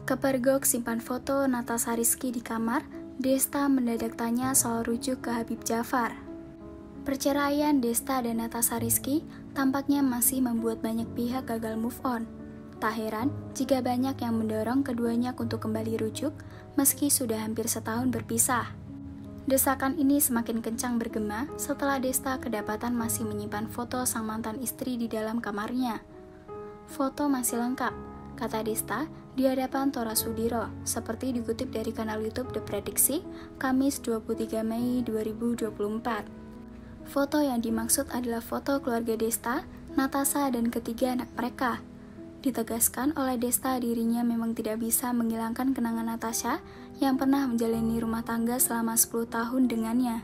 Kepergok simpan foto Natasha Rizky di kamar, Desta mendadak tanya soal rujuk ke Habib Jafar. Perceraian Desta dan Natasha Rizky tampaknya masih membuat banyak pihak gagal move on. Tak heran jika banyak yang mendorong keduanya untuk kembali rujuk meski sudah hampir setahun berpisah. Desakan ini semakin kencang bergema setelah Desta kedapatan masih menyimpan foto sang mantan istri di dalam kamarnya. Foto masih lengkap, kata Desta di hadapan Tora Sudiro, seperti dikutip dari kanal YouTube The Prediksi, Kamis 23 Mei 2024. Foto yang dimaksud adalah foto keluarga Desta, Natasha, dan ketiga anak mereka. Ditegaskan oleh Desta dirinya memang tidak bisa menghilangkan kenangan Natasha yang pernah menjalani rumah tangga selama 10 tahun dengannya.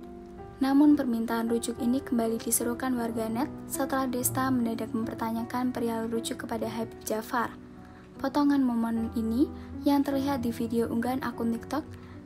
Namun permintaan rujuk ini kembali diserukan warganet setelah Desta mendadak mempertanyakan perihal rujuk kepada Habib Jafar. Potongan momen ini yang terlihat di video unggahan akun TikTok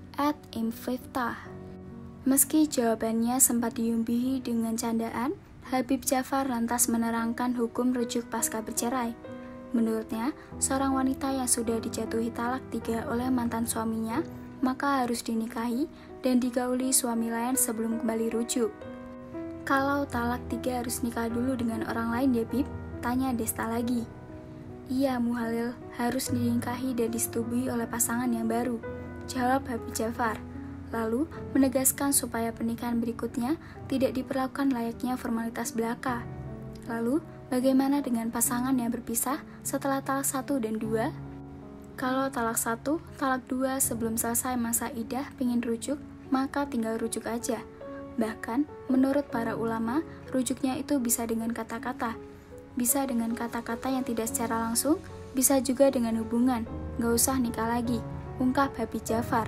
@imfiftah. Meski jawabannya sempat diumbihi dengan candaan, Habib Jafar lantas menerangkan hukum rujuk pasca bercerai. Menurutnya, seorang wanita yang sudah dijatuhi talak 3 oleh mantan suaminya, maka harus dinikahi dan digauli suami lain sebelum kembali rujuk. Kalau talak 3 harus nikah dulu dengan orang lain ya Bib? Tanya Desta lagi. Iya Muhalil, harus dinikahi dan disetujui oleh pasangan yang baru, jawab Habib Jafar. Lalu menegaskan supaya pernikahan berikutnya tidak diperlakukan layaknya formalitas belaka. Lalu, bagaimana dengan pasangan yang berpisah setelah talak 1 dan 2? Kalau talak 1, talak 2 sebelum selesai masa iddah pingin rujuk, maka tinggal rujuk aja. Bahkan, menurut para ulama, rujuknya itu bisa dengan kata-kata. Bisa dengan kata-kata yang tidak secara langsung, bisa juga dengan hubungan. Gak usah nikah lagi, ungkap Habib Jafar.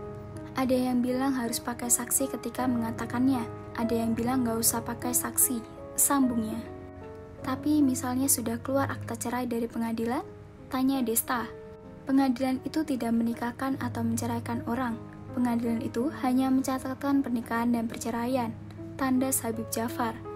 Ada yang bilang harus pakai saksi ketika mengatakannya, ada yang bilang gak usah pakai saksi, sambungnya. Tapi misalnya sudah keluar akta cerai dari pengadilan? Tanya Desta. Pengadilan itu tidak menikahkan atau menceraikan orang. Pengadilan itu hanya mencatatkan pernikahan dan perceraian, tanda Habib Jafar.